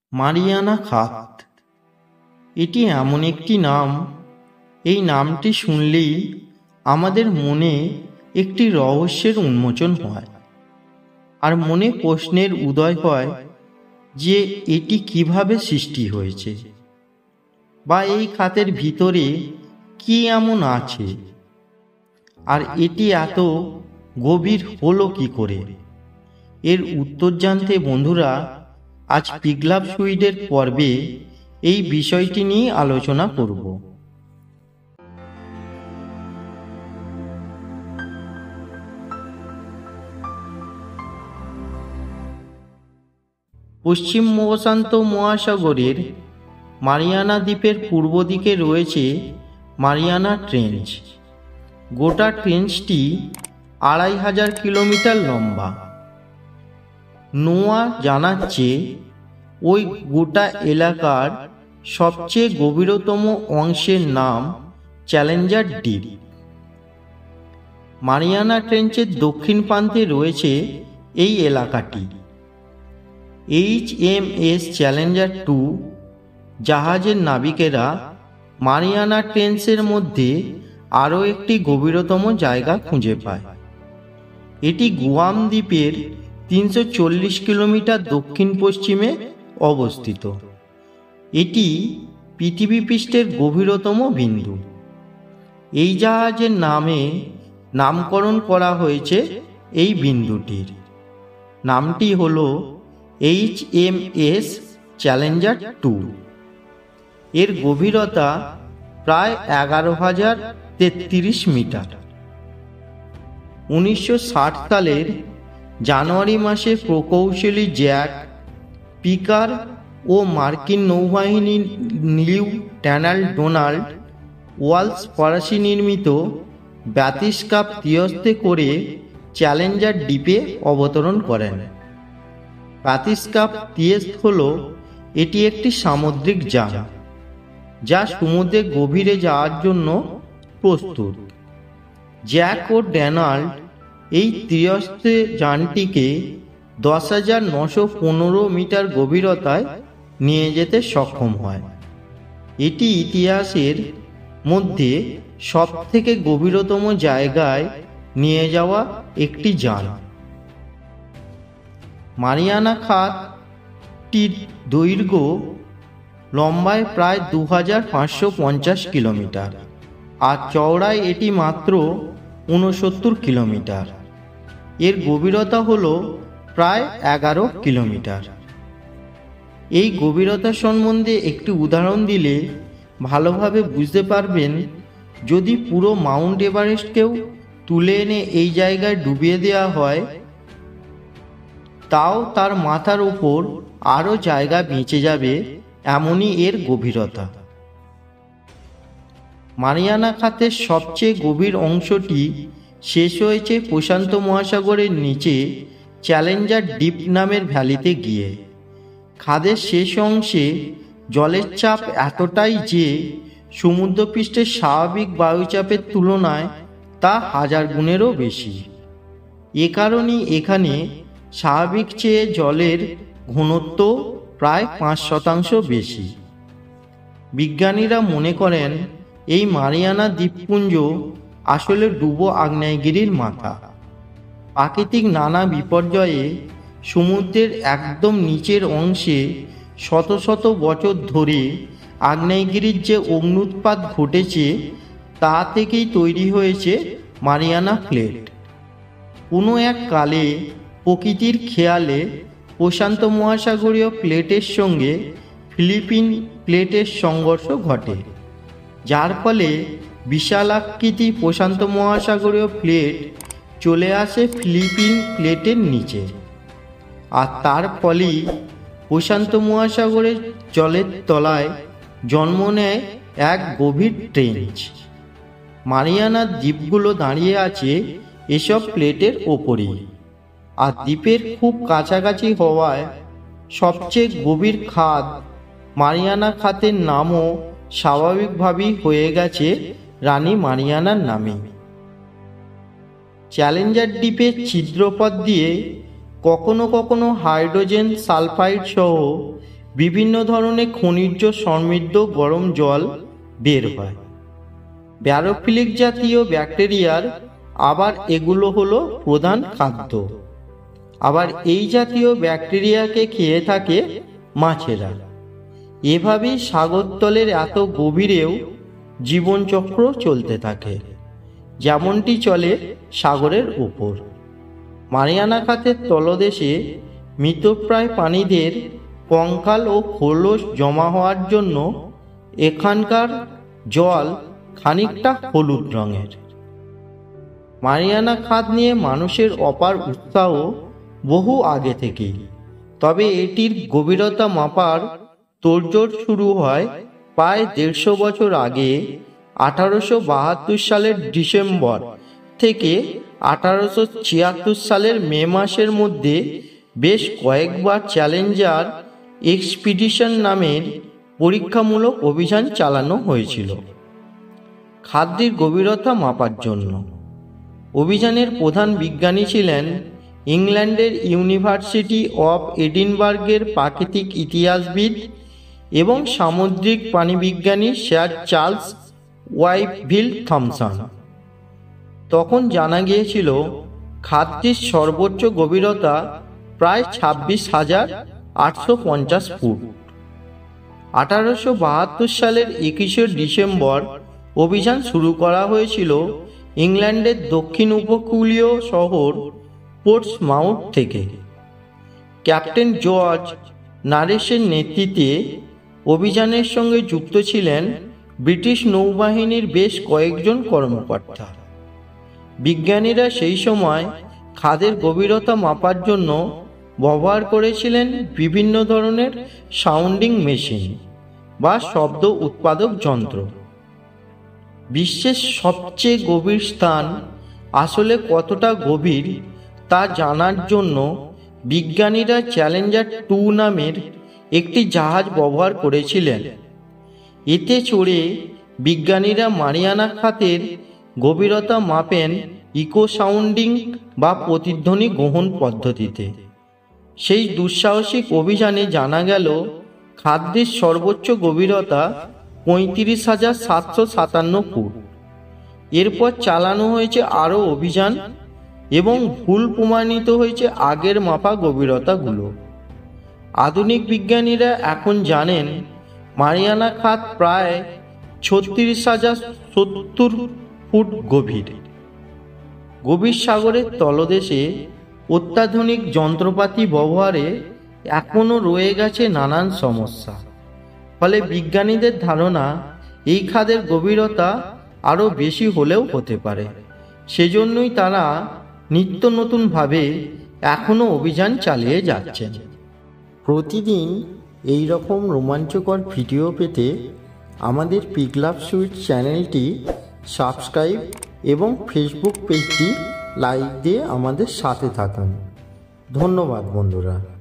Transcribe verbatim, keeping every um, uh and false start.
Mariana খাত এটি এমন একটি নাম, এই নামটি শুনলেই আমাদের মনে একটি রহস্যের উন্মোচন হয় আর মনে প্রশ্নের উদয় হয় যে এটি কিভাবে সৃষ্টি হয়েছে বা এই খাতের ভিতরে কি এমন আছে আর এটি এত গভীর হলো কি করে। এর উত্তর জানতে বন্ধুরা আজ পিগলাভ সুইডের পর্বে এই বিষয়টি নিয়ে আলোচনা করব। পশ্চিম প্রশান্ত মহাসাগরের মারিয়ানা দ্বীপের পূর্ব দিকে রয়েছে মারিয়ানা ট্রেঞ্চ। গোটা ট্রেঞ্চটি আড়াই হাজার কিলোমিটার লম্বা। নোয়া জানাচ্ছে ওই গোটা এলাকার সবচেয়ে গভীরতম অংশের নাম চ্যালেঞ্জার দ্বীপ। মারিয়ানা ট্রেঞ্চের দক্ষিণ প্রান্তে রয়েছে এই এলাকাটি। H M S Challenger two জাহাজের নাবিকেরা মারিয়ানা ট্রেঞ্চের মধ্যে আরও একটি গভীরতম জায়গা খুঁজে পায়। এটি গুয়াম দ্বীপের তিনশো চল্লিশ কিলোমিটার দক্ষিণ পশ্চিমে অবস্থিত। এটি পৃথিবী পৃষ্ঠের গভীরতম বিন্দু। এই জাহাজের নামে নামকরণ করা হয়েছে এই বিন্দুটির। নামটি হল H M S Challenger two. এর গভীরতা প্রায় এগারো হাজার তেত্রিশ মিটার। উনিশশো ষাট সালের জানুয়ারি মাসে প্রকৌশলী জ্যাক পিকার ও মার্কিন নৌবাহিনী লিউটেন্যান্ট ডোনাল্ড ওয়ালস ফরাসি নির্মিত ব্যাতিস্কাপ তীরস্থে করে চ্যালেঞ্জার দ্বীপে অবতরণ করেন। ব্যাতিস্কাপ তীরস্থ হল এটি একটি সামুদ্রিক যান যা সমুদ্রের গভীরে যাওয়ার জন্য প্রস্তুত। জ্যাক ও ডোনাল্ড এই তীরস্থে যানটিকে দশ হাজার নশো পনেরো মিটার গভীরতায় নিয়ে যেতে সক্ষম হয়। এটি ইতিহাসের মধ্যে সবথেকে গভীরতম জায়গায় নিয়ে যাওয়া একটি যান। মারিয়ানা খাতটির দৈর্ঘ্য লম্বায় প্রায় দু হাজার পাঁচশো পঞ্চাশ কিলোমিটার আর চওড়ায় এটি মাত্র ঊনসত্তর কিলোমিটার। এর গভীরতা হল প্রায় এগারো কিলোমিটার। এই গভীরতা সম্বন্ধে একটি উদাহরণ দিলে ভালোভাবে বুঝতে পারবেন। যদি পুরো মাউন্ট এভারেস্টকেও তুলে এনে এই জায়গায় ডুবিয়ে দেওয়া হয়, তাও তার মাথার উপর আরও জায়গা বেঁচে যাবে, এমনই এর গভীরতা। মারিয়ানা খাতের সবচেয়ে গভীর অংশটি শেষ হয়েছে প্রশান্ত মহাসাগরের নিচে চ্যালেঞ্জার দ্বীপ নামের ভ্যালিতে গিয়ে। খাদের শেষ অংশে জলের চাপ এতটাই যে সমুদ্রপৃষ্ঠের স্বাভাবিক বায়ুচাপের তুলনায় তা হাজার গুণেরও বেশি। এ কারণেই এখানে স্বাভাবিক চেয়ে জলের ঘনত্ব প্রায় পাঁচ শতাংশ বেশি। বিজ্ঞানীরা মনে করেন এই মারিয়ানা দ্বীপপুঞ্জ আসলে ডুবো আগ্নেয়গিরির মাথা। প্রাকৃতিক নানা বিপর্যয়ে সমুদ্রের একদম নিচের অংশে শত শত বছর ধরে আগ্নেয়গিরির যে অগ্ন্যুৎপাত ঘটেছে তা থেকেই তৈরি হয়েছে মারিয়ানা প্লেট। কোনো এক কালে প্রকৃতির খেয়ালে প্রশান্ত মহাসাগরীয় প্লেটের সঙ্গে ফিলিপিন প্লেটের সংঘর্ষ ঘটে, যার ফলে বিশালাকৃতি প্রশান্ত মহাসাগরীয় প্লেট চলে আসে ফিলিপিন প্লেটের নিচে। আর তার ফলেই প্রশান্ত মহাসাগরের জলের তলায় জন্ম নেয় এক গভীর ট্রেঞ্চ। মারিয়ানা দ্বীপগুলো দাঁড়িয়ে আছে এসব প্লেটের ওপরেই, আর দ্বীপের খুব কাছাকাছি হওয়ায় সবচেয়ে গভীর খাত মারিয়ানা খাতের নামও স্বাভাবিকভাবেই হয়ে গেছে রানী মারিয়ানার নামে। চ্যালেঞ্জার দ্বীপের ছিদ্রপথ দিয়ে কখনো কখনো হাইড্রোজেন সালফাইড সহ বিভিন্ন ধরনের খনিজ সমৃদ্ধ গরম জল বের হয়। ব্যারোফিলিক জাতীয় ব্যাকটেরিয়ার আবার এগুলো হলো প্রধান খাদ্য। আবার এই জাতীয় ব্যাকটেরিয়াকে খেয়ে থাকে মাছেরা। এভাবেই সাগরতলের এত গভীরেও জীবনচক্র চলতে থাকে, যেমনটি চলে সাগরের উপর। মারিয়ানা খাতের তলদেশে মৃতপ্রায় প্রাণীদের কঙ্কাল ও খোলস জমা হওয়ার জন্য এখানকার জল খানিকটা হলুদ রঙের। মারিয়ানা খাত নিয়ে মানুষের অপার উৎসাহ বহু আগে থেকেই, তবে এটির গভীরতা মাপার তোড়জোড় শুরু হয় প্রায় দেড়শো বছর আগে। আঠারোশো বাহাত্তর সালের ডিসেম্বর থেকে আঠারোশো ছিয়াত্তর সালের মে মাসের মধ্যে বেশ কয়েকবার চ্যালেঞ্জার এক্সপিডিশন নামের পরীক্ষামূলক অভিযান চালানো হয়েছিল খাদ্যের গভীরতা মাপার জন্য। অভিযানের প্রধান বিজ্ঞানী ছিলেন ইংল্যান্ডের ইউনিভার্সিটি অফ এডিনবার্গের প্রাকৃতিক ইতিহাসবিদ এবং সামুদ্রিক প্রাণীবিজ্ঞানী স্যার চার্লস ওয়াইটভিল থমসন। তখন জানা গিয়েছিল খাদ্যের সর্বোচ্চ গভীরতা প্রায় ছাব্বিশ হাজার আটশো পঞ্চাশ ফুট। আঠারোশো বাহাত্তর সালের একুশে ডিসেম্বর অভিযান শুরু করা হয়েছিল ইংল্যান্ডের দক্ষিণ উপকূলীয় শহর পোর্টসমাউথ থেকে। ক্যাপ্টেন জর্জ নারেসের নেতৃত্বে অভিযানের সঙ্গে যুক্ত ছিলেন ব্রিটিশ নৌবাহিনীর বেশ কয়েকজন কর্মকর্তা। বিজ্ঞানীরা সেই সময় খাদের গভীরতা মাপার জন্য ব্যবহার করেছিলেন বিভিন্ন ধরনের সাউন্ডিং মেশিন বা শব্দ উৎপাদক যন্ত্র। বিশ্বের সবচেয়ে গভীর স্থান আসলে কতটা গভীর তা জানার জন্য বিজ্ঞানীরা চ্যালেঞ্জার টু নামের একটি জাহাজ ব্যবহার করেছিলেন। এতে চড়ে বিজ্ঞানীরা মারিয়ানা খাতের গভীরতা মাপেন ইকো সাউন্ডিং বা প্রতিধ্বনি গ্রহণ পদ্ধতিতে। সেই দুঃসাহসিক অভিযানে জানা গেল খাদ্যের সর্বোচ্চ গভীরতা পঁয়ত্রিশ হাজার সাতশো সাতান্ন ফুট। এরপর চালানো হয়েছে আরও অভিযান এবং ভুল প্রমাণিত হয়েছে আগের মাপা গভীরতাগুলো। আধুনিক বিজ্ঞানীরা এখন জানেন মারিয়ানা খাত প্রায় ছত্রিশ হাজার সত্তর ফুট গভীর। গভীর সাগরের তলদেশে অত্যাধুনিক যন্ত্রপাতি ব্যবহারে এখনও রয়ে গেছে নানান সমস্যা। ফলে বিজ্ঞানীদের ধারণা এই খাদের গভীরতা আরও বেশি হলেও হতে পারে। সেজন্যই তারা নিত্য নতুনভাবে এখনও অভিযান চালিয়ে যাচ্ছেন। প্রতিদিন এই রকম রোমাঞ্চকর ভিডিও পেতে আমাদের পিকলাভ সুইট চ্যানেলটি সাবস্ক্রাইব এবং ফেসবুক পেজটি লাইক দিয়ে আমাদের সাথে থাকুন। ধন্যবাদ বন্ধুরা।